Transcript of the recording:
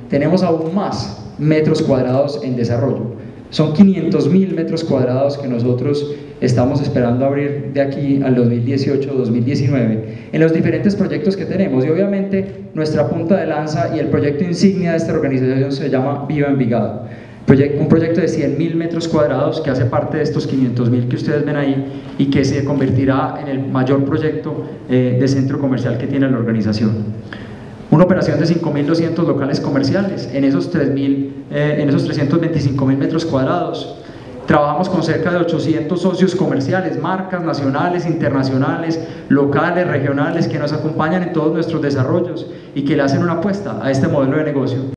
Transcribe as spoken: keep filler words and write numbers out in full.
tenemos aún más metros cuadrados en desarrollo. Son quinientos mil metros cuadrados que nosotros estamos esperando abrir de aquí al dos mil dieciocho dos mil diecinueve en los diferentes proyectos que tenemos, y obviamente nuestra punta de lanza y el proyecto insignia de esta organización se llama Viva Envigado, un proyecto de cien mil metros cuadrados que hace parte de estos quinientos mil que ustedes ven ahí y que se convertirá en el mayor proyecto eh, de centro comercial que tiene la organización. Una operación de cinco mil doscientos locales comerciales en esos, tres mil, eh, en esos trescientos veinticinco mil metros cuadrados. Trabajamos con cerca de ochocientos socios comerciales, marcas nacionales, internacionales, locales, regionales, que nos acompañan en todos nuestros desarrollos y que le hacen una apuesta a este modelo de negocio.